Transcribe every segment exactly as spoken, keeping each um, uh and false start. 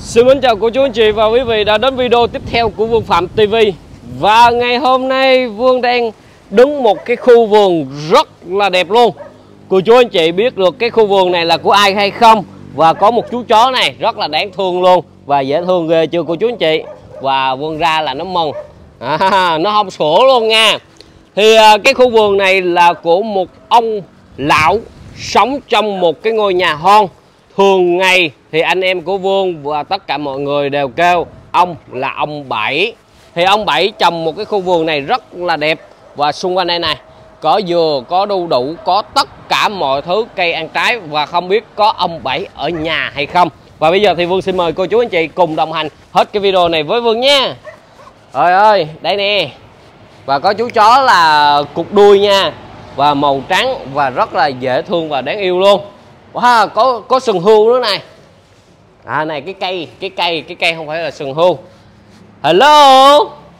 Xin mến chào cô chú anh chị và quý vị đã đến video tiếp theo của Vương Phạm ti vi. Và ngày hôm nay Vương đang đứng một cái khu vườn rất là đẹp luôn. Cô chú anh chị biết được cái khu vườn này là của ai hay không? Và có một chú chó này rất là đáng thương luôn và dễ thương ghê chưa cô chú anh chị? Và Vương ra là nó mừng, à, nó không sủa luôn nha. Thì cái khu vườn này là của một ông lão sống trong một cái ngôi nhà hoang. Thường ngày thì anh em của Vương và tất cả mọi người đều kêu ông là ông Bảy. Thì ông Bảy trồng một cái khu vườn này rất là đẹp. Và xung quanh đây này có dừa, có đu đủ, có tất cả mọi thứ cây ăn trái. Và không biết có ông Bảy ở nhà hay không. Và bây giờ thì Vương xin mời cô chú anh chị cùng đồng hành hết cái video này với Vương nha. Trời ơi, đây nè. Và có chú chó là cục đuôi nha. Và màu trắng và rất là dễ thương và đáng yêu luôn. Wow, có có sừng hươu nữa này. À này cái cây, cái cây, cái cây không phải là sừng hươu. Hello.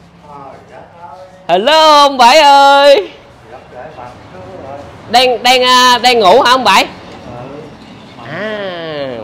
Hello ông Bảy ơi. Đang đang đang ngủ hả ông Bảy? À.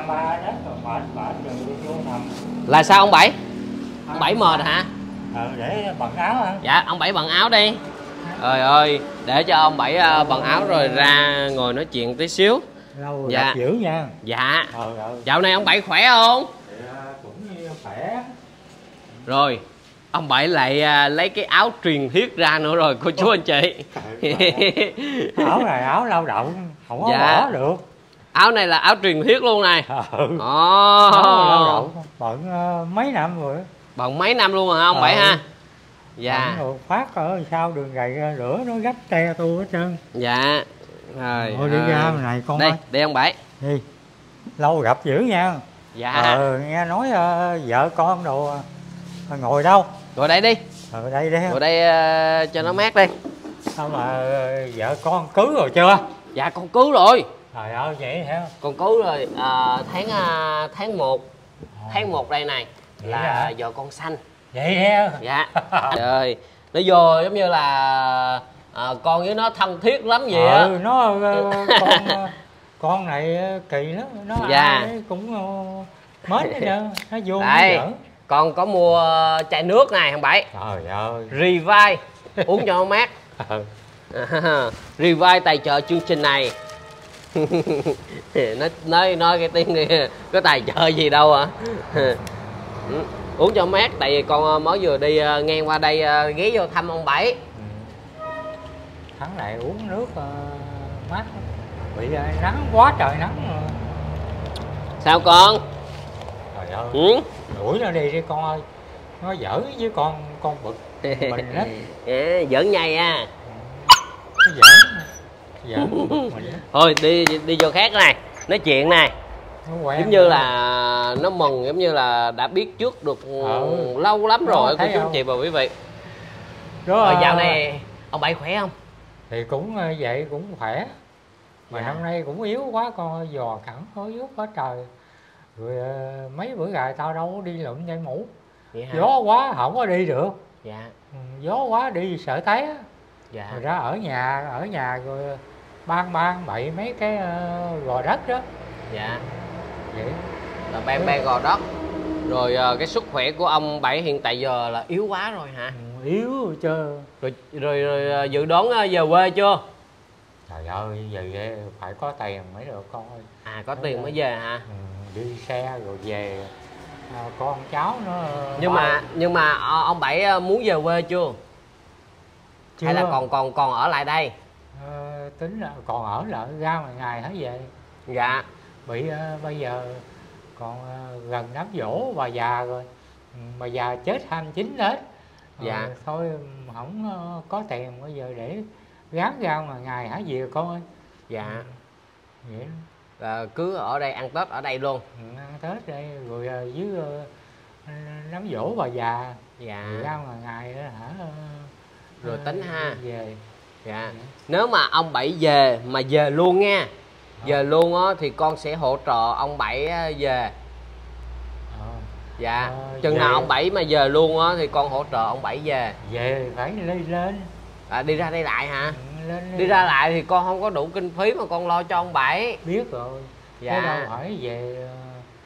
Là sao ông Bảy? Ông Bảy mệt hả? Ừ, để bận áo hả? Dạ, ông Bảy bận áo đi. Trời ơi, để cho ông Bảy bận áo rồi ra ngồi nói chuyện tí xíu. Lâu rồi dạ. Gặp dữ nha. Dạ. Ừ, ừ. Dạo này ông Bảy khỏe không? Thì, cũng khỏe. Rồi ông Bảy lại à, lấy cái áo truyền thuyết ra nữa rồi cô chú anh chị. Áo này áo lao động không có dạ. bỏ được. Áo này là áo truyền thuyết luôn này. Ừ. Oh. Áo lao động bận uh, mấy năm rồi. Bận mấy năm luôn rồi hả ông ừ. Bảy ha? Dạ. Rồi phát ở sau đường gậy lửa nó gấp te tôi hết trơn. Dạ. Rồi. Thôi đi à. Ra này con đi, ơi. đi ông Bảy. Đi. Lâu gặp dữ nha. Dạ. Ờ, nghe nói uh, vợ con đồ uh, ngồi đâu? Ngồi đây đi. Ngồi đây đi. Ngồi đây uh, cho nó mát đi. Sao mà uh, vợ con cứu rồi chưa? Dạ con cứu rồi. Trời ơi vậy hả? Con cứu rồi à, tháng uh, tháng một tháng một đây này vậy là giờ con sanh. Vậy hả? Dạ. Trời ơi, nó vô giống như là à, con với nó thân thiết lắm vậy á. Ừ, nó uh, con uh, con này uh, kỳ lắm, nó dạ. Ai cũng uh, mến hết trơn, nó vô đây con có mua chai nước này không Bảy? Trời ơi. Revive uống cho nó mát. Ừ. Revive tài trợ chương trình này. nó nói nói cái tiếng đi, có tài trợ gì đâu hả? Uống cho mát, tại vì con mới vừa đi ngang qua đây ghé vô thăm ông Bảy. Ừ. Tháng này uống nước uh, mát, bị uh, nắng quá trời nắng rồi. Sao con? Trời ơi. Ừ? Đuổi nó đi đi con ơi, nó giỡn với con con bực mình lắm. Yeah, giỡn nhây à. Nó giỡn giỡn mình đó. Thôi đi đi vô khác này nói chuyện này. Giống như là nó mừng, giống như là đã biết trước được ừ. lâu lắm rồi cô chú anh chị và quý vị. Rồi dạo này ông Bảy khỏe không? Thì cũng vậy, cũng khỏe. Mà dạ. Năm nay cũng yếu quá con ơi, giò cẳng có yếu quá trời. Rồi mấy bữa gài tao đâu có đi lượm dây mũ. Gió quá không có đi được. Dạ. Gió quá đi sợ té. Dạ. Rồi ra ở nhà, ở nhà rồi ban ban bậy mấy cái uh, gò đất đó. Dạ. Vậy là ban ban gò đất. Rồi uh, cái sức khỏe của ông Bảy hiện tại giờ là yếu quá rồi hả? Ừ, yếu chưa. Rồi rồi, rồi uh, dự đoán uh, về quê chưa? Trời ơi, về phải có tiền mới được con ơi. À có tiền mới về hả? Ừ, đi xe rồi về à, con cháu nó. Nhưng mà nhưng mà ông Bảy muốn về quê chưa? Chưa. Hay là còn còn còn ở lại đây? À, tính là còn ở lại ra ngoài ngày hết về. Dạ. Bị uh, bây giờ còn uh, gần đám dỗ bà già rồi. Ừ, bà già chết hai mươi chín hết. Dạ. Uh, thôi không uh, có tiền bây giờ để gán ra ngoài ngày hả về con ơi. Dạ. Ừ, vậy là cứ ở đây ăn Tết ở đây luôn. Ừ, ăn Tết đây rồi uh, dưới uh, đám dỗ bà già. Dạ. Rồi ra ngoài ngày đó hả. Uh, rồi tính ha. Về. Dạ. Dạ. Nếu mà ông Bảy về mà về luôn nha. Về luôn á thì con sẽ hỗ trợ ông Bảy về. À. Dạ. À, chừng về. Nào ông Bảy mà về luôn á thì con hỗ trợ ông Bảy về. Về phải đi lên. À, đi ra đây lại hả? Ừ, lên, lên. Đi ra lại thì con không có đủ kinh phí mà con lo cho ông Bảy. Biết rồi. Dạ. Thế đâu phải về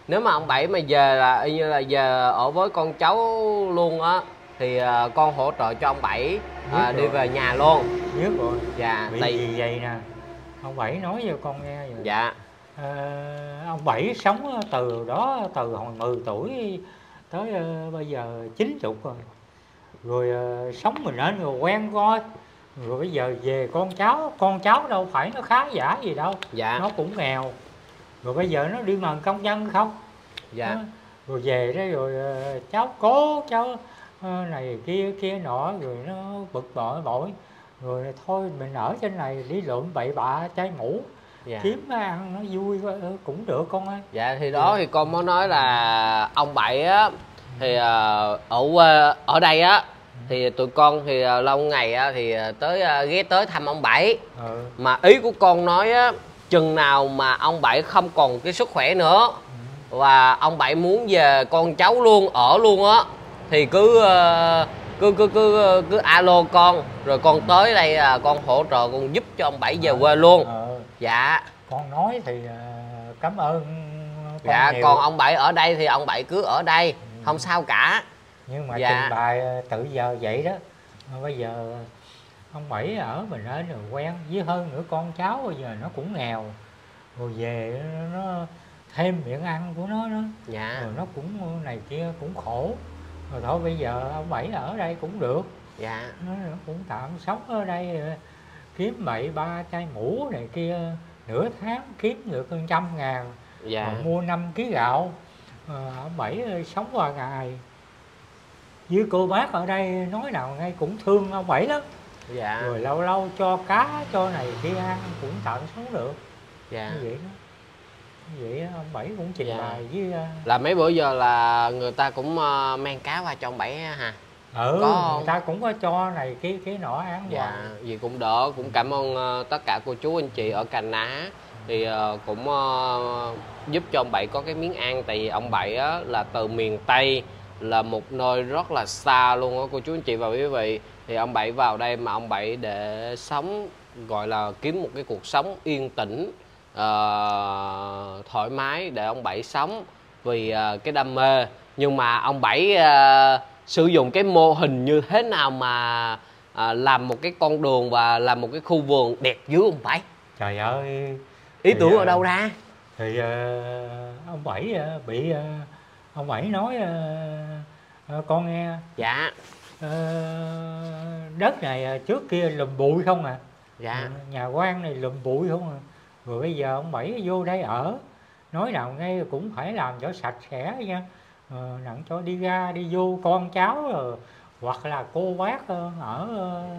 Nếu mà ông Bảy mà về là y như là về ở với con cháu luôn á thì uh, con hỗ trợ cho ông Bảy uh, đi về nhà luôn. Biết rồi. Dạ. Bị tại... gì vậy nè, ông Bảy nói cho con nghe vậy. Dạ. À, ông Bảy sống từ đó, từ hồi mười tuổi tới uh, bây giờ chín chục rồi. Rồi uh, sống mình nên rồi quen coi. Rồi bây giờ về con cháu, con cháu đâu phải nó khá giả gì đâu. Dạ. Nó cũng nghèo. Rồi bây giờ nó đi mần công nhân không. Dạ. Đó. Rồi về đó rồi uh, cháu cố cháu uh, này kia kia nọ, rồi nó bực bội bội. Rồi thôi mình ở trên này đi lượm bậy bạ chai mũ. Dạ. Kiếm ăn nó vui cũng được con ơi. Dạ thì đó thì con mới nói là ông Bảy á thì uh, ở quê ở đây á thì tụi con thì uh, lâu ngày á thì tới uh, ghé tới thăm ông Bảy. Ừ. Mà ý của con nói á, chừng nào mà ông Bảy không còn cái sức khỏe nữa ừ. và ông Bảy muốn về con cháu luôn ở luôn á thì cứ uh, cứ cứ cứ cứ alo con rồi con tới đây là con hỗ trợ, con giúp cho ông Bảy về quê luôn. Ừ. Dạ. Con nói thì uh, cảm ơn con. Dạ nhiều. Còn ông Bảy ở đây thì ông Bảy cứ ở đây, ừ. không sao cả. Nhưng mà dạ. trình bày tự giờ vậy đó. Bây giờ ông Bảy ở mình ở rồi quen, với hơn nữa con cháu bây giờ nó cũng nghèo. Rồi về nó thêm miệng ăn của nó đó. Dạ. Rồi nó cũng này kia cũng khổ. Rồi thôi bây giờ ông Bảy ở đây cũng được. Dạ. Nó, nó cũng tạm sống ở đây, kiếm bậy ba chai mũ này kia, nửa tháng kiếm được hơn trăm ngàn. Dạ. Rồi mua năm ký gạo. À, ông Bảy sống qua ngày. Với cô bác ở đây nói nào ngay cũng thương ông Bảy lắm. Dạ. Rồi lâu lâu cho cá cho này kia ăn cũng tạm sống được. Dạ. Như vậy đó. Như vậy ông Bảy cũng trình dạ. bày với là mấy bữa giờ là người ta cũng uh, mang cá qua cho ông Bảy hả? Ừ, có người ta cũng có cho này cái cái nọ ăn. Dạ, gì cũng đỡ. Cũng cảm ơn uh, tất cả cô chú anh chị ở Cà Ná thì uh, cũng uh, giúp cho ông Bảy có cái miếng ăn. Tại vì ông Bảy á, là từ miền Tây, là một nơi rất là xa luôn á cô chú anh chị và quý vị. Thì ông Bảy vào đây mà ông Bảy để sống, gọi là kiếm một cái cuộc sống yên tĩnh, uh, thoải mái để ông Bảy sống vì uh, cái đam mê. Nhưng mà ông Bảy uh, sử dụng cái mô hình như thế nào mà uh, làm một cái con đường và làm một cái khu vườn đẹp dưới ông Bảy? Trời ơi, ý tưởng uh, ở đâu ra? Thì uh, ông Bảy uh, bị uh, ông Bảy nói uh, uh, con nghe. Dạ. Uh, đất này uh, trước kia lùm bụi không à. Dạ. Uh, nhà quan này lùm bụi không à. Rồi bây giờ ông Bảy vô đây ở, nói nào ngay cũng phải làm cho sạch sẽ nha. Uh, nặng cho đi ra đi vô con cháu rồi, hoặc là cô bác ở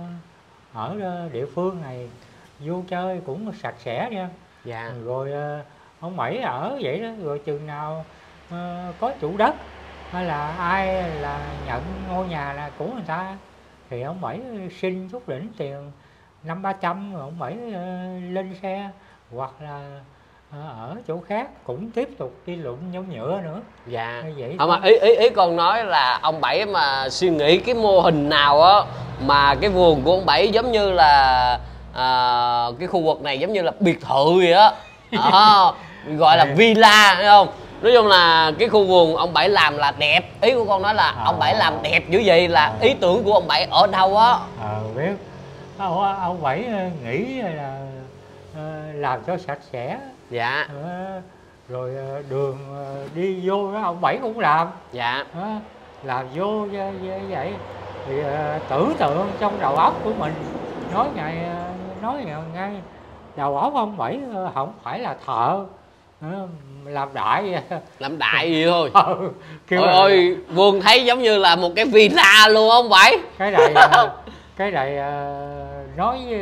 ở địa phương này vô chơi cũng sạch sẽ nha. Dạ. Rồi uh, ông Bảy ở vậy đó, rồi chừng nào uh, có chủ đất hay là ai là nhận ngôi nhà là của người ta thì ông Bảy xin chút đỉnh tiền năm ba trăm rồi ông Bảy uh, lên xe, hoặc là ở chỗ khác cũng tiếp tục đi lụm nhông nhựa nữa. Dạ. Vậy không mà ý ý ý con nói là ông Bảy mà suy nghĩ cái mô hình nào á mà cái vườn của ông Bảy giống như là à, cái khu vực này giống như là biệt thự vậy á. À, gọi là villa thấy không? Nói chung là cái khu vườn ông Bảy làm là đẹp. Ý của con nói là à, ông Bảy làm đẹp dữ vậy là à, ý tưởng của ông Bảy ở đâu á? À, biết ông, ông Bảy nghĩ là làm cho sạch sẽ. Dạ. À, rồi đường đi vô đó ông Bảy cũng làm. Dạ. À, làm vô như vậy thì tưởng tượng trong đầu óc của mình, nói ngày nói ngay đầu óc ông Bảy không phải là thợ làm đại làm đại gì thôi. Ừ, ôi ơi vườn thấy giống như là một cái villa luôn ông Bảy. Cái này cái này nói với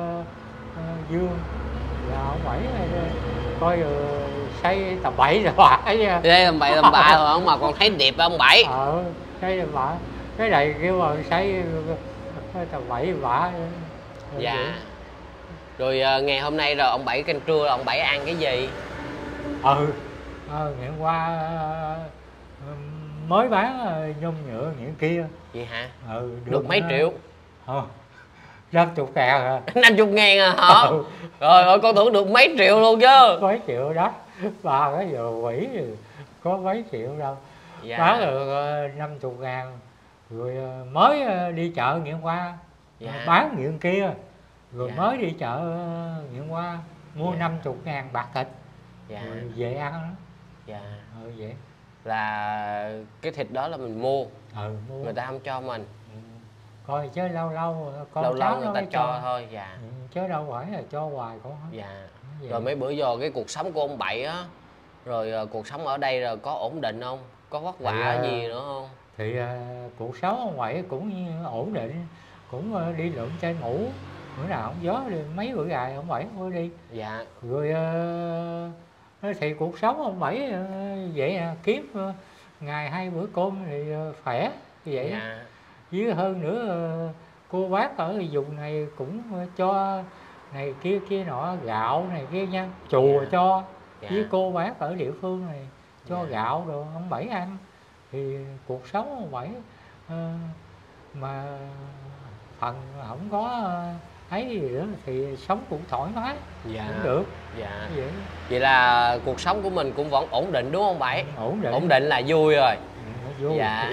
Dương là ông Bảy coi xây tầm bậy rồi bạ đây tầm bậy tầm bạ rồi ông mà còn thấy đẹp ông Bảy. Ờ cái bạ cái này kêu mà xây tầm bậy bạ. Dạ vậy. Rồi uh, ngày hôm nay rồi ông Bảy canh trưa ông Bảy ăn cái gì? Ừ à, ngày hôm qua uh, mới bán uh, nhôm nhựa những kia. Vậy hả? Ừ, được, được mấy uh, triệu? Ờ năm chục ngàn hả? năm chục ngàn à hả? Ừ. Rồi ơi con tưởng được mấy triệu luôn chứ. Mấy triệu đó. Ba cái giờ quỷ có mấy triệu đâu. Dạ. Bán được năm mươi ngàn. Rồi mới đi chợ Nghiện Hoa. Dạ. Bán Nghiện kia. Rồi dạ. mới đi chợ Nghiện Hoa. Mua dạ. năm mươi ngàn bạc thịt. Dạ. Rồi về ăn đó. Dạ. Ừ, vậy. Là cái thịt đó là mình mua. Ừ, mua. Người ta không cho mình. Ừ. Coi chứ lâu lâu con lâu lâu người ta cho, cho thôi. Dạ. Ừ, chứ đâu phải là cho hoài con hết. Dạ. Rồi mấy bữa giờ cái cuộc sống của ông Bảy á, rồi uh, cuộc sống ở đây rồi có ổn định không? Có vất vả thì, gì nữa không? Thì uh, cuộc sống ông Bảy cũng ổn định, cũng uh, đi lượm chai mũ, bữa nào không gió đi mấy bữa gài ông Bảy mới đi. Dạ. Rồi uh, thì cuộc sống ông Bảy uh, vậy à, kiếm uh, ngày hai bữa cơm thì uh, khỏe vậy. Dạ. Với hơn nữa uh, cô bác ở vùng này cũng uh, cho này kia kia nọ, gạo này kia nha, chùa dạ. cho. Dạ. Với cô bác ở địa phương này cho dạ. gạo rồi ông Bảy ăn. Thì cuộc sống ông Bảy uh, mà phần không có uh, ấy gì nữa thì sống cũng thoải mái. Dạ. Cũng được. Dạ. Vậy. Vậy là cuộc sống của mình cũng vẫn ổn định đúng không Bảy? Ừ, ổn định. Ổn định là vui rồi. Ừ, vui. Dạ.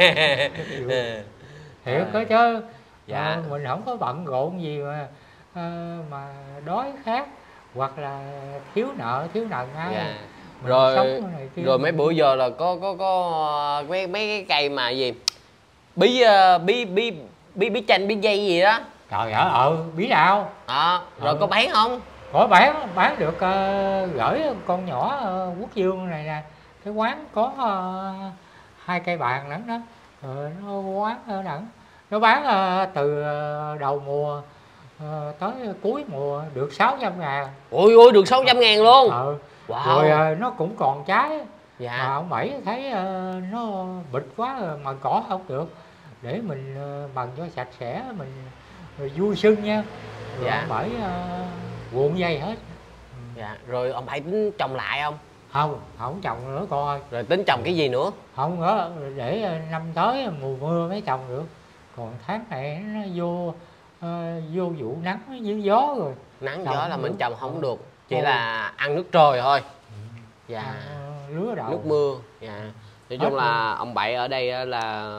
Thiệt có chứ. Dạ. À, mình không có bận rộn gì mà à, mà đói khát hoặc là thiếu nợ thiếu nần ai. Dạ. Rồi rồi mấy bữa giờ là có có có mấy mấy cái cây mà gì bí bí bí bí bí chanh bí dây gì đó. Trời ơi, ờ bí nào. À, rồi ừ. có bán không? Có bán, bán được uh, gửi con nhỏ uh, Quốc Dương này nè. Cái quán có uh, hai cây bàn lắm đó. Rồi nó quán ở đẳng. Nó bán uh, từ uh, đầu mùa uh, tới cuối mùa được sáu trăm ngàn. Ôi ôi được sáu trăm ngàn luôn. Ừ. Wow. Rồi uh, nó cũng còn trái. Dạ. Mà ông Bảy thấy uh, nó bịch quá mà cỏ không được. Để mình uh, bằng cho sạch sẽ mình rồi vui sưng nha. Rồi dạ. ông Bảy uh, cuộn dây hết. Dạ. Rồi ông Bảy tính trồng lại không? Không, không trồng nữa coi. Rồi tính trồng cái gì nữa? Không nữa, để năm tới mùa mưa mới trồng được. Còn tháng này nó vô uh, vô vụ nắng với gió rồi. Nắng gió là mình trồng không được. Chỉ ừ. là ăn nước trời thôi. Ừ. Dạ. À, lứa đậu. Nước mưa. Dạ. Nói chung là ông Bảy ở đây là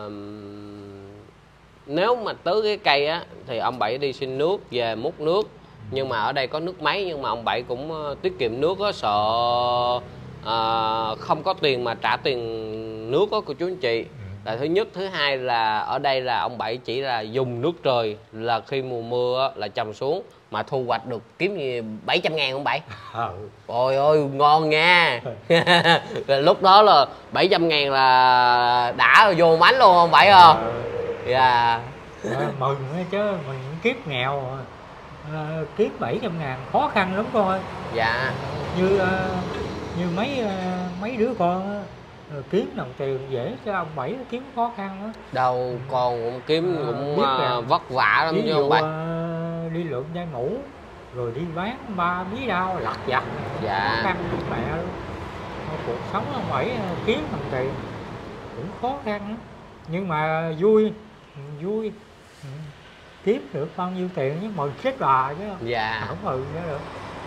nếu mà tưới cái cây á thì ông Bảy đi xin nước về múc nước. Nhưng mà ở đây có nước máy nhưng mà ông Bảy cũng tiết kiệm nước á, sợ à, không có tiền mà trả tiền nước đó của chú anh chị. Là thứ nhất, thứ hai là ở đây là ông Bảy chỉ là dùng nước trời, là khi mùa mưa á, là trồng xuống mà thu hoạch được kiếm gì bảy trăm ngàn không Bảy? Ừ. Ôi ôi ngon nha. Lúc đó là bảy trăm ngàn là đã vô mánh luôn không Bảy không? Dạ. Yeah. Mừng chứ mình kiếp nghèo à, kiếp bảy trăm ngàn khó khăn lắm con ơi. Dạ. Như như mấy mấy đứa con rồi kiếm đồng tiền dễ cho ông Bảy kiếm khó khăn đó. Đâu con cũng kiếm à, cũng uh, vất vả lắm chứ ông Bảy. Uh, đi lượm chai mũ rồi đi bán ba bí đao lặt vặt. Dạ. Khó khăn mẹ luôn. Cuộc sống ông Bảy kiếm đồng tiền cũng khó khăn lắm. Nhưng mà vui vui ừ. kiếm được bao nhiêu tiền chứ mừng chết bà chứ. Dạ. Không mừng nữa được.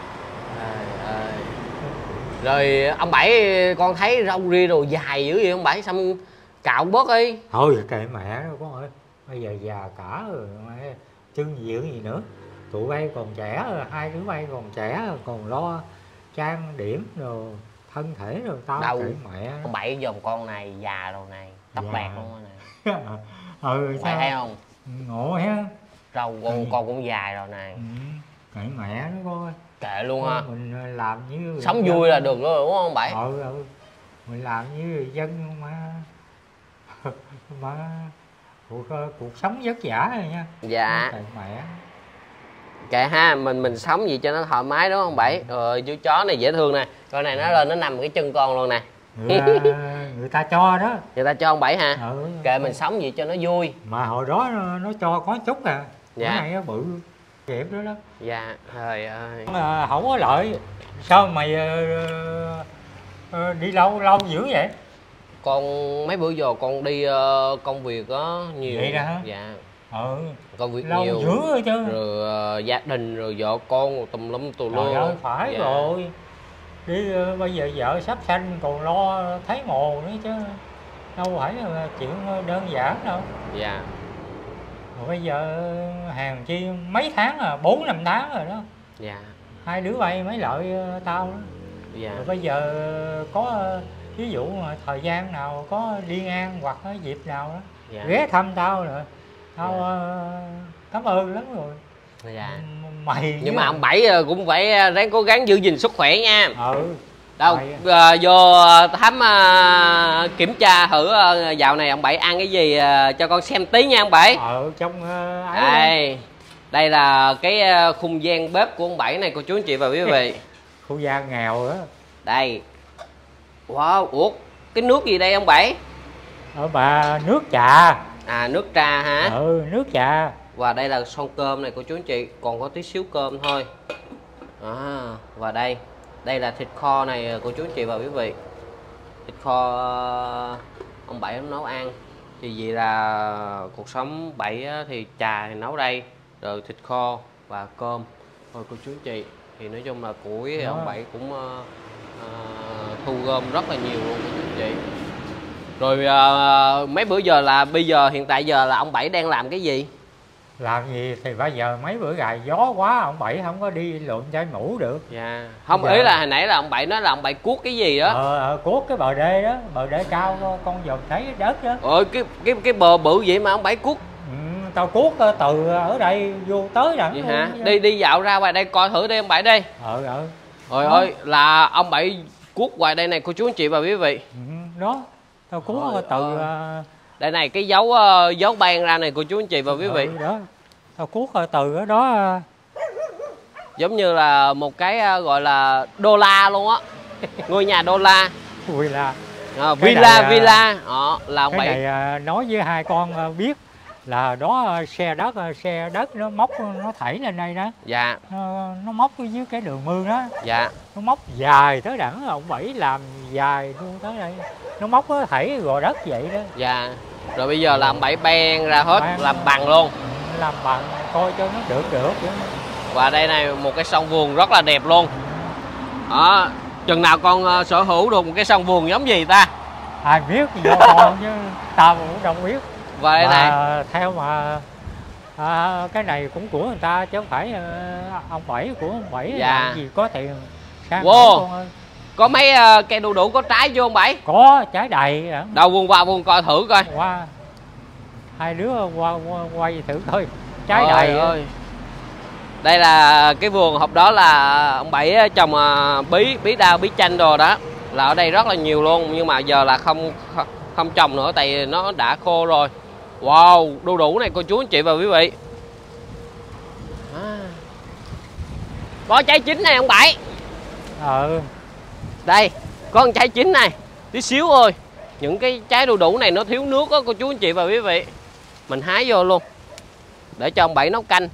À, à. Rồi ông Bảy con thấy râu ria đồ dài dữ vậy ông Bảy, xong cạo bớt đi. Thôi kệ mẹ đâu con ơi, bây giờ già cả rồi chân diện gì nữa. Tụi bay còn trẻ, hai đứa bay còn trẻ còn lo trang điểm rồi thân thể rồi tao đâu kệ mẹ. Ông Bảy dòm con này già rồi này, tóc dạ. bạc luôn này. Ừ sao thấy không? Ngộ ha. Râu con, ừ. con cũng dài rồi này. Ừ. Kệ mẹ nó coi. Kệ luôn ha. Mình làm như sống vui là được rồi đúng không Bảy? Ừ, ừ. Mình làm như người dân mà mà cuộc, cuộc sống vất vả rồi nha. Dạ. Kệ mẹ. Kệ ha, mình mình sống gì cho nó thoải mái đúng không Bảy? Rồi chú chó này dễ thương nè, coi này nó lên nó nằm cái chân con luôn nè. Người, người ta cho đó. Người ta cho ông Bảy hả? Ừ. Kệ mình sống gì cho nó vui. Mà hồi đó nó, nó cho có chút à. Dạ. Cái này nó bự kịp đó đó. Dạ, trời ơi. À, không có lợi. Sao mày uh, uh, đi lâu lâu dữ vậy? Con mấy bữa giờ con đi uh, công việc á nhiều. Vậy đó hả? Dạ. Ừ. Công việc lâu nhiều dữ chứ. Rồi uh, gia đình rồi vợ con rồi tùm lum tùm lum. Trời ơi phải dạ. rồi. đi bây giờ vợ sắp sanh còn lo thấy mồ nữa chứ đâu phải là chuyện đơn giản đâu. Dạ. Rồi bây giờ hàng chi mấy tháng à, bốn năm tháng rồi đó. Dạ. Hai đứa bay mấy lợi tao đó. Dạ. Rồi bây giờ có ví dụ mà thời gian nào có đi ngang hoặc có dịp nào đó Dạ. ghé thăm tao rồi tao Dạ. uh, cảm ơn lắm rồi. Dạ. Mày Nhưng mà ông Bảy cũng phải ráng cố gắng giữ gìn sức khỏe nha. Ừ. Đâu à, vô thăm à, kiểm tra thử à, dạo này ông Bảy ăn cái gì à, cho con xem tí nha ông Bảy. Ờ trong uh, ấy đây đây là cái khung gian bếp của ông Bảy này cô chú anh chị và quý vị. khu gian nghèo đó. Đây. Wow, ủa cái nước gì đây ông Bảy? Ở bà nước trà. À nước trà hả? Ừ nước trà. Và đây là son cơm này cô chú anh chị, còn có tí xíu cơm thôi. À, và đây đây là thịt kho này cô chú anh chị và quý vị. Thịt kho ông Bảy ông nấu ăn. Thì vì là cuộc sống Bảy thì trà thì nấu đây, rồi thịt kho và cơm thôi cô chú anh chị. Thì nói chung là củi thì ông Bảy cũng uh, uh, thu gom rất là nhiều luôn cô chú anh chị. Rồi uh, mấy bữa giờ là bây giờ hiện tại giờ là ông Bảy đang làm cái gì? Làm gì thì bây giờ mấy bữa gài gió quá ông Bảy không có đi lượm chai mũ được. Dạ. Không, giờ... ý là hồi nãy là ông Bảy nói là ông Bảy cuốc cái gì đó. Ờ, ờ cuốc cái bờ đê đó, bờ đê cao con dòm thấy đất đó. Ôi cái cái cái bờ bự vậy mà ông Bảy cuốc. Ừ, tao cuốc từ ở đây vô tới đẳng vậy hả? Đi đi dạo ra ngoài đây coi thử đi ông Bảy đi. Ờ ờ. Trời ơi là ông Bảy cuốc ngoài đây này cô chú anh chị và quý vị. Ừ, đó. Tao cuốc Trời từ ơi. Đây này cái dấu dấu ban ra này cô chú anh chị và quý vị. Ừ, đó. Tao cuốc từ ở đó giống như là một cái gọi là đô la luôn á. Ngôi nhà đô la. Villa. À, villa này, villa. Đó là ông cái Bảy. Này nói với hai con biết là đó xe đất xe đất nó móc nó thảy lên đây đó. Dạ. Nó, nó móc dưới cái đường mương đó. Dạ. Nó móc dài tới đẳng ông Bảy làm dài luôn tới đây. Nó móc nó thảy gò đất vậy đó. Dạ. Rồi bây giờ là ông Bảy ben ra hết Ban, làm bằng luôn. Làm bằng coi cho nó được được. Và đây này một cái sông vườn rất là đẹp luôn. Đó, chừng nào con uh, sở hữu được một cái sông vườn giống gì ta? Ai biết do con chứ tao cũng đâu biết. Và đây này theo mà à, cái này cũng của người ta chứ không phải uh, ông Bảy của ông Bảy. Dạ. Làm gì có tiền sang wow. Con ơi. Có mấy uh, cây đu đủ có trái vô không Bảy? Có trái đầy. À. Đâu vuông qua vuông coi thử coi. Qua hai đứa qua, qua quay thử coi trái Ôi đầy ơi. Đây là cái vườn hộp đó là ông Bảy trồng bí bí đao bí chanh đồ đó, là ở đây rất là nhiều luôn, nhưng mà giờ là không không trồng nữa tại nó đã khô rồi. Wow, đu đủ này cô chú anh chị và quý vị. À. Có trái chín này ông Bảy. Ừ. Đây có một trái chín này tí xíu thôi. Những cái trái đu đủ này nó thiếu nước đó cô chú anh chị và quý vị. Mình hái vô luôn để cho ông Bảy nấu canh.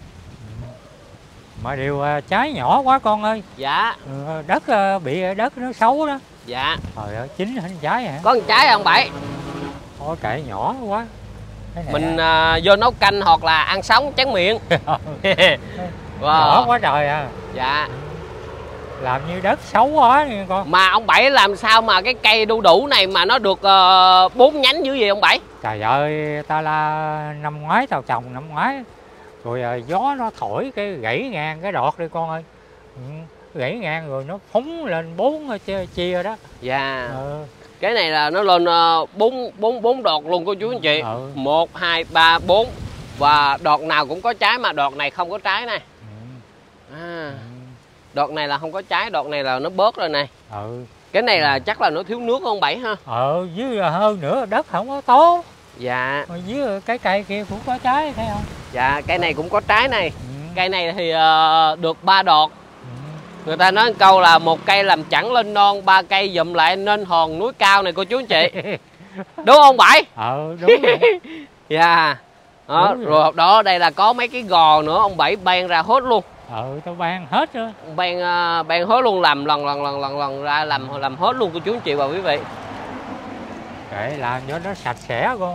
Mà điều trái nhỏ quá con ơi. Dạ. Ừ, đất bị đất nó xấu đó. Dạ. Trời ơi, chín hình trái hả? Có một trái ông Bảy. Ôi trái nhỏ quá. Mình uh, vô nấu canh hoặc là ăn sống tráng miệng. Wow. Nhỏ quá trời à. Dạ. Làm như đất xấu quá nha con. Mà ông Bảy làm sao mà cái cây đu đủ này mà nó được bốn uh, nhánh dữ vậy ông Bảy? Trời ơi, ta là năm ngoái tao trồng năm ngoái. Rồi uh, gió nó thổi cái gãy ngang cái đọt đi con ơi. Ừ, gãy ngang rồi nó phóng lên bốn chia đó. Dạ. Ừ. Cái này là nó lên bốn bốn bốn đọt luôn cô chú anh chị. Ừ. một hai ba bốn và đọt nào cũng có trái mà đọt này không có trái này. Ừ. À. Ừ. Đọt này là không có trái, đọt này là nó bớt rồi này. Ừ. Cái này là chắc là nó thiếu nước không Bảy ha? Ờ, dưới hơn nữa đất không có tốt. Dạ. Rồi dưới cái cây kia cũng có trái thấy không? Dạ, cây này cũng có trái này. Ừ. Cây này thì uh, được ba đọt. Ừ. Người ta nói câu là một cây làm chẳng lên non, ba cây dụm lại nên hòn núi cao này cô chú anh chị. Đúng không Bảy? Ờ, đúng rồi. Dạ. Đó, rồi đó đây là có mấy cái gò nữa ông Bảy ban ra hết luôn. Ừ, tao ban hết rồi. Ban uh, ban hết luôn, làm lần lần lần lần lần ra làm làm hết luôn cô chú anh chị và quý vị. Để làm cho nó sạch sẽ con ơi.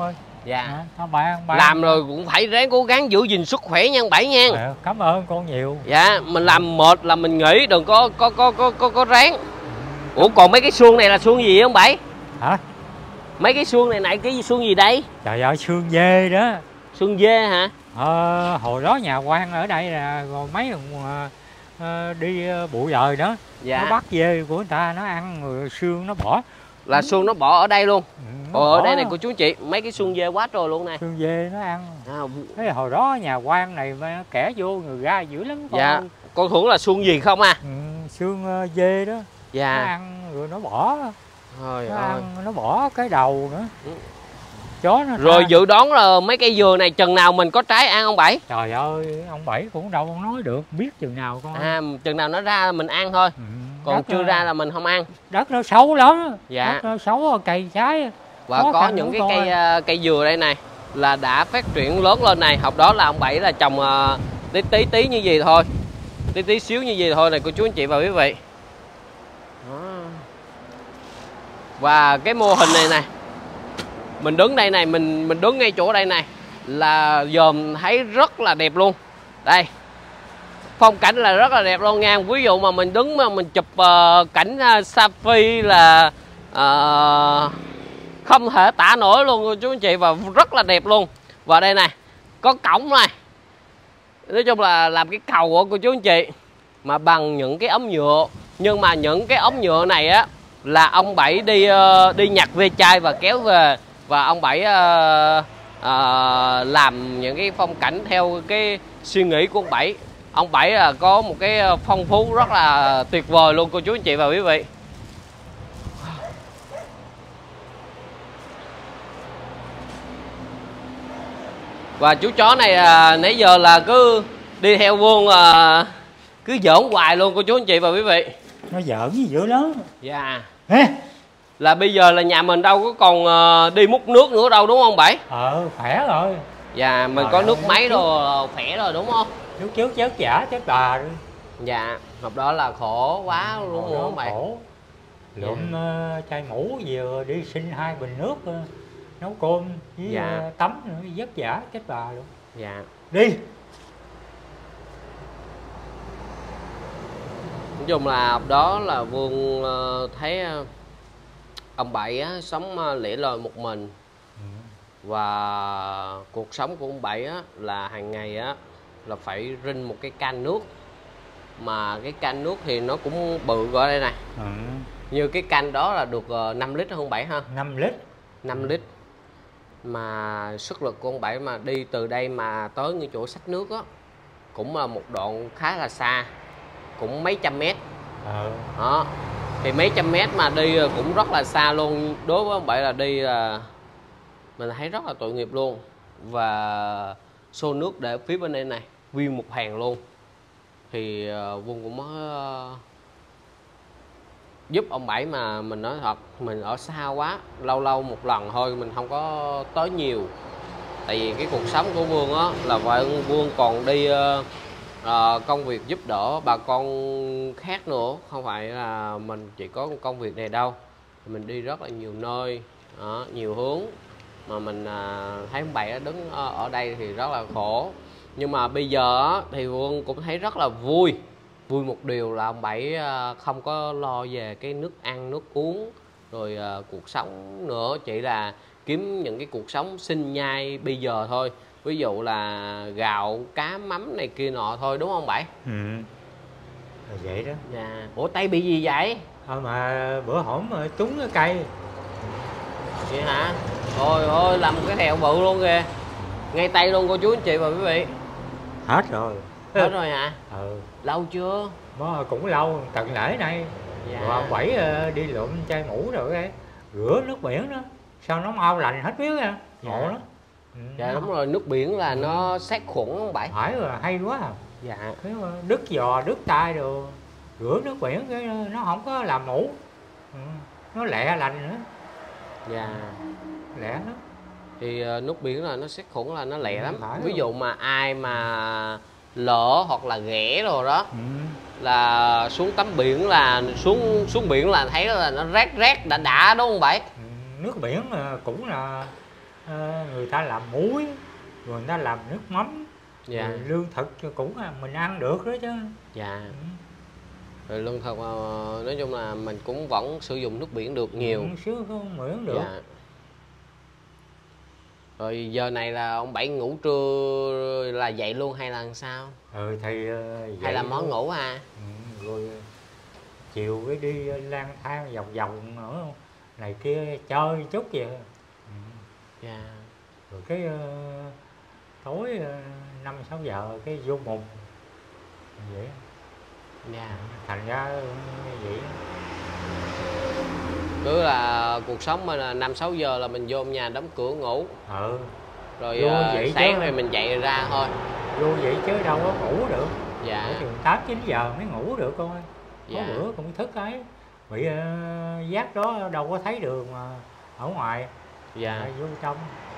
Dạ. Nó ban, ban. Làm rồi cũng phải ráng cố gắng giữ gìn sức khỏe nha ông Bảy nha. À, cảm ơn con nhiều. Dạ, mình làm mệt là mình nghỉ, đừng có có có có có, có ráng. Ủa còn mấy cái xương này là xương gì ông Bảy? Hả? Mấy cái xương này này cái xương gì đây? Trời ơi, xương dê đó. Xương dê hả? Ờ, hồi đó nhà quan ở đây là rồi mấy thằng uh, đi bụi đời đó. Dạ. Nó bắt dê của người ta nó ăn rồi xương nó bỏ. Là xương nó bỏ ở đây luôn. Ừ, Ồ, ở đây này cô chú anh chị, mấy cái xương dê quá trời luôn này. Xương dê nó ăn. À, thế hồi đó nhà quan này kẻ vô người ra dữ lắm con. Dạ. Con thưởng là xương gì không à? Ừ, xương uh, dê đó. Dạ. Nó ăn rồi nó bỏ. Thôi nó ơi. ăn nó bỏ cái đầu nữa. Ừ. Chó nó rồi ra. dự đoán là mấy cây dừa này chừng nào mình có trái ăn ông Bảy? Trời ơi, ông Bảy cũng đâu không nói được, biết chừng nào con. À, chừng nào nó ra mình ăn thôi. Ừ, còn chưa nó, ra là mình không ăn. Đất nó xấu lắm. Dạ. Đất nó xấu, cây trái. Và có, có những cái cây uh, cây dừa đây này là đã phát triển lớn lên này. Học đó là ông Bảy là trồng uh, tí tí tí như gì thôi. Tí tí xíu như gì thôi này cô chú anh chị và quý vị. Đó. Và cái mô hình này này, mình đứng đây này, mình mình đứng ngay chỗ đây này là dòm thấy rất là đẹp luôn. Đây, phong cảnh là rất là đẹp luôn nha. Ví dụ mà mình đứng mà mình chụp uh, cảnh uh, Safi là uh, không thể tả nổi luôn cô chú anh chị, và rất là đẹp luôn. Và đây này có cổng này, nói chung là làm cái cầu của cô chú anh chị mà bằng những cái ống nhựa. Nhưng mà những cái ống nhựa này á là ông Bảy đi uh, đi nhặt ve chai và kéo về, và ông Bảy uh, uh, làm những cái phong cảnh theo cái suy nghĩ của ông Bảy. Ông Bảy là có một cái phong phú rất là tuyệt vời luôn cô chú anh chị và quý vị. Và chú chó này à, nãy giờ là cứ đi theo Vương à, cứ giỡn hoài luôn cô chú anh chị và quý vị. Nó giỡn gì dữ lắm. Dạ. Ê. Là bây giờ là nhà mình đâu có còn à, đi múc nước nữa đâu đúng không Bảy? Ờ, khỏe rồi. Dạ, mình rồi có nước máy đồ khỏe rồi đúng không? Lúc trước chết giả chết bà rồi. Dạ, hôm đó là khổ quá luôn đúng không Bảy? Khổ. Lượm dạ. uh, chai mũ vừa đi xin hai bình nước uh, nấu cơm với dạ. uh, tắm nữa, vất vả chết bà luôn. Dạ. Đi. Nói chung là đó là Vương thấy ông Bảy á, sống lẻ loi một mình. Ừ. Và cuộc sống của ông Bảy á, là hàng ngày á, là phải rinh một cái can nước. Mà cái can nước thì nó cũng bự gọi đây này. Ừ. Như cái can đó là được năm lít không Bảy ha? năm lít. năm lít. Mà sức lực của ông Bảy mà đi từ đây mà tới cái chỗ xách nước á cũng là một đoạn khá là xa, cũng mấy trăm mét. Ừ. Đó. Thì mấy trăm mét mà đi cũng rất là xa luôn. Đối với ông Bảy là đi là mình thấy rất là tội nghiệp luôn. Và xô nước để phía bên đây này nguyên một hàng luôn. Thì Vương cũng mới giúp ông Bảy, mà mình nói thật mình ở xa quá, lâu lâu một lần thôi, mình không có tới nhiều. Tại vì cái cuộc sống của Vương á là vậy, Vương còn đi uh, uh, công việc giúp đỡ bà con khác nữa, không phải là mình chỉ có công việc này đâu. Mình đi rất là nhiều nơi, đó, nhiều hướng, mà mình uh, thấy ông Bảy đứng ở đây thì rất là khổ. Nhưng mà bây giờ thì Vương cũng thấy rất là vui. Vui một điều là ông Bảy không có lo về cái nước ăn, nước uống, rồi uh, cuộc sống nữa. Chỉ là kiếm những cái cuộc sống sinh nhai bây giờ thôi. Ví dụ là gạo, cá, mắm này kia nọ thôi, đúng không Bảy? Ừ, là vậy đó. Dạ. Ủa tay bị gì vậy? Thôi mà bữa hổm mà trúng cái cây. Vậy hả? Ôi ôi, làm một cái thèo bự luôn kìa. Ngay tay luôn cô chú anh chị và quý vị. Hết rồi. Hết rồi hả? Ừ. Lâu chưa? Đó, cũng lâu, tận lễ nay. Dạ. Rồi ông Bảy đi lượm chai mũ rồi cái rửa nước biển đó, sao nó mau lành hết biết nha. Ngộ dạ. lắm. Ừ, dạ đúng rồi, nước biển là ừ. nó sát khuẩn không Bảy? Phải rồi, hay quá à. Dạ. Cái đứt giò, đứt tay rồi rửa nước biển cái nó không có làm mũ. Ừ, nó lẹ lành nữa. Dạ. Lẹ lắm. Thì uh, nước biển là nó sát khuẩn là nó lẹ ừ, lắm. Ví rồi. dụ mà ai mà lỡ hoặc là ghẻ rồi đó, ừ. là xuống tắm biển là xuống xuống biển là thấy là nó rát rát đã đã đúng không Bảy? Ừ, nước biển cũng là uh, người ta làm muối, rồi người ta làm nước mắm, dạ. rồi lương thực cũng mình ăn được đó chứ. Dạ. Ừ. Rồi lương thực nói chung là mình cũng vẫn sử dụng nước biển được nhiều. Ừ, sướng không biển được. Dạ. Rồi giờ này là ông Bảy ngủ trưa là dậy luôn hay là làm sao? Ừ thì uh, hay là món ngủ à? Ừ, rồi chiều cái đi lang thang vòng vòng nữa này kia chơi chút vậy. Ừ. Dạ. Rồi cái uh, tối năm sáu giờ cái vô mùng vậy. Dạ. Thành ra vậy. Cứ là cuộc sống mình là năm sáu giờ là mình vô nhà đóng cửa ngủ. Ừ. Rồi uh, sáng thì mình dậy ra thôi. Vô vậy chứ đâu có ngủ được. Dạ. tám chín giờ mới ngủ được con ơi. Có dạ. bữa cũng thức ấy. Bị uh, giác đó đâu có thấy đường mà ở ngoài. Dạ. Rồi vô trong.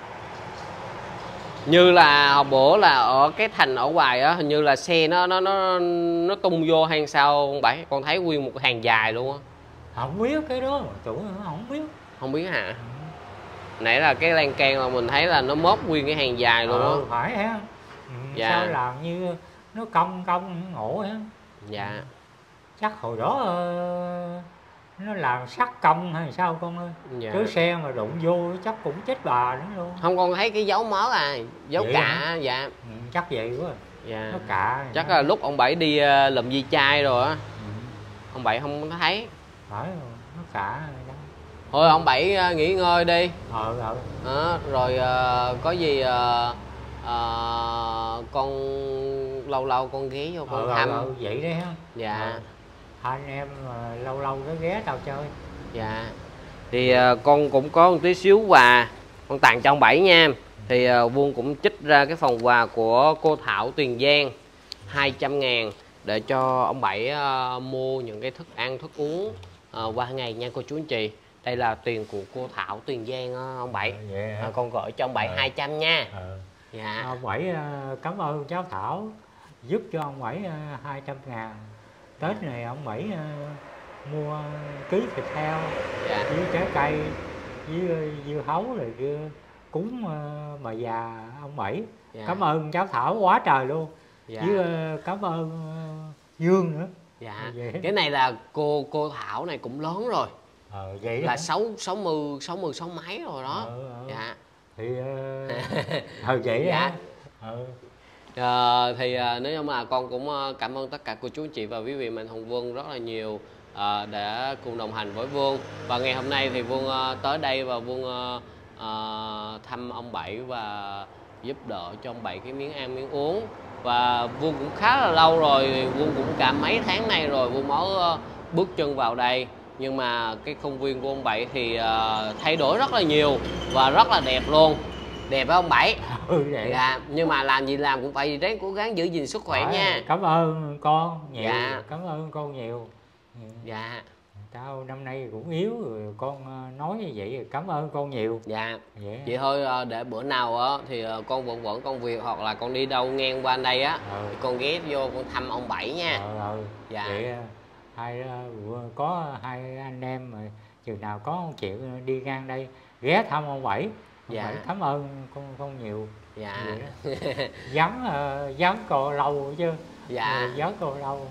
Như là hồi bữa là ở cái thành ở ngoài á, hình như là xe nó nó nó nó tung vô hay sao ông Bảy? Con thấy nguyên một hàng dài luôn á. Không biết cái đó mà tụi không biết. Không biết hả? Ừ. Nãy là cái lan can mà mình thấy là nó mốt nguyên cái hàng dài luôn á. Ừ, phải ha. Ừ, dạ. Sao làm như nó cong cong ngộ á. Dạ. Chắc hồi đó uh, nó làm sắt cong hay sao con ơi. Dạ. Chứ xe mà đụng vô chắc cũng chết bà nữa luôn. Không, con thấy cái dấu mớ à, dấu vậy cạ. Dạ. Ừ, chắc vậy quá. Dạ. Nó cạ. Chắc là lúc ông Bảy đi uh, lụm vi chai rồi á. Ừ. Ông Bảy không có thấy. Phải rồi, nó cạ. Thôi ông Bảy uh, nghỉ ngơi đi. Ờ rồi. À, rồi uh, có gì uh, uh, con lâu lâu con ghé vô con ờ, thăm. ờ, vậy đấy ha. Dạ. Ờ. Hai anh em uh, lâu lâu nó ghé tao chơi. Dạ. Thì uh, con cũng có một tí xíu quà con tặng cho ông Bảy nha. Thì uh, Vuông cũng trích ra cái phần quà của cô Thảo Tiền Giang hai trăm ngàn để cho ông Bảy uh, mua những cái thức ăn thức uống uh, qua ngày nha cô chú anh chị. Đây là tiền của cô Thảo Tiền Giang uh, ông Bảy. À, con gửi cho ông Bảy à. hai trăm nha. À. Dạ. Ông Bảy uh, cảm ơn cháu Thảo giúp cho ông Bảy uh, hai trăm ngàn. Tết này ông Bảy uh, mua ký thịt heo, dạ. với trái cây, với dưa hấu rồi kia cúng uh, bà già ông Bảy. Dạ. Cảm ơn cháu Thảo quá trời luôn. Dạ. Với uh, cảm ơn uh, Dương nữa. Dạ. Cái này là cô cô Thảo này cũng lớn rồi. Ờ, vậy là sáu sáu mươi sáu mươi sáu mấy rồi đó. Ờ, ờ. Dạ. Thì uh, ờ vậy dạ. Ờ. À, thì uh, nếu như mà con cũng uh, cảm ơn tất cả cô chú anh chị và quý vị mạnh thường quân rất là nhiều uh, để cùng đồng hành với Vuông. Và ngày hôm nay thì Vuông uh, tới đây và Vuông uh, uh, thăm ông Bảy và giúp đỡ cho ông Bảy cái miếng ăn miếng uống. Và Vuông cũng khá là lâu rồi, Vuông cũng cả mấy tháng nay rồi Vuông mới uh, bước chân vào đây. Nhưng mà cái công viên của ông Bảy thì uh, thay đổi rất là nhiều và rất là đẹp luôn. Đẹp với ông Bảy. Ừ, vậy. Dạ, nhưng mà làm gì làm cũng phải ráng cố gắng giữ gìn sức khỏe. Phải, nha. Cảm ơn con nhiều. Dạ. Cảm ơn con nhiều. Dạ. Tao năm nay cũng yếu rồi con nói như vậy, cảm ơn con nhiều. Dạ. Vậy, vậy thôi để bữa nào á thì con vẫn vẫn công việc hoặc là con đi đâu ngang qua đây á ừ. thì con ghé vô con thăm ông Bảy nha. Ừ, ừ. Dạ. Vậy hai có hai anh em mà chừng nào có chuyện đi ngang đây ghé thăm ông Bảy. Ông dạ. Bảy cảm ơn con con nhiều. Dạ. Vắng uh, vắng còn lâu chứ. Dạ. Vắng còn lâu.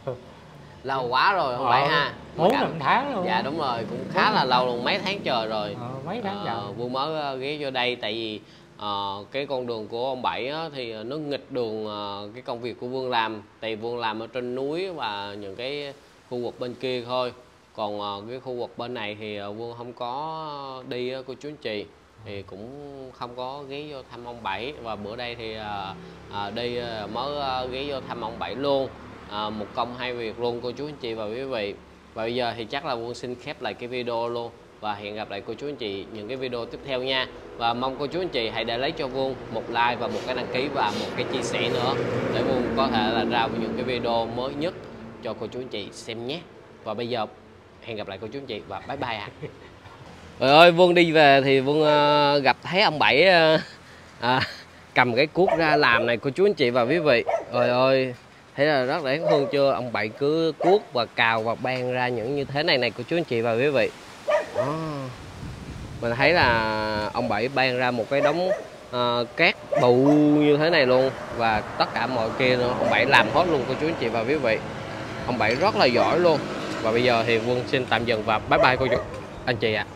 Lâu quá rồi không phải ha? Bốn năm tháng luôn. Dạ đúng rồi, cũng khá là lâu luôn, mấy tháng trời rồi. Ờ, mấy tháng trời. Ờ, Vuông mới ghé vô đây tại vì uh, cái con đường của ông Bảy á, thì nó nghịch đường uh, cái công việc của Vuông làm. Tại vì Vuông làm ở trên núi và những cái khu vực bên kia thôi. Còn uh, cái khu vực bên này thì uh, Vuông không có đi uh, cô chú anh chị. Thì cũng không có ghé vô thăm ông Bảy. Và bữa đây thì uh, uh, đi uh, mới uh, ghé vô thăm ông Bảy luôn. À, một công hai việc luôn cô chú anh chị và quý vị. Và bây giờ thì chắc là Vuông xin khép lại cái video luôn. Và hẹn gặp lại cô chú anh chị những cái video tiếp theo nha. Và mong cô chú anh chị hãy để lấy cho Vuông một like và một cái đăng ký và một cái chia sẻ nữa, để Vuông có thể là ra những cái video mới nhất cho cô chú anh chị xem nhé. Và bây giờ hẹn gặp lại cô chú anh chị và bye bye ạ. À. Trời ơi, Vuông đi về thì Vuông uh, gặp thấy ông Bảy uh, uh, cầm cái cuốc ra làm này cô chú anh chị và quý vị. Trời ơi, thế là rất đáng thương chưa? Ông Bảy cứ cuốc và cào và ban ra những như thế này này cô chú anh chị và quý vị. Đó. Mình thấy là ông Bảy ban ra một cái đống uh, cát bự như thế này luôn. Và tất cả mọi kia nữa ông Bảy làm hết luôn cô chú anh chị và quý vị. Ông Bảy rất là giỏi luôn. Và bây giờ thì Quân xin tạm dừng và bye bye cô chú anh chị ạ. À.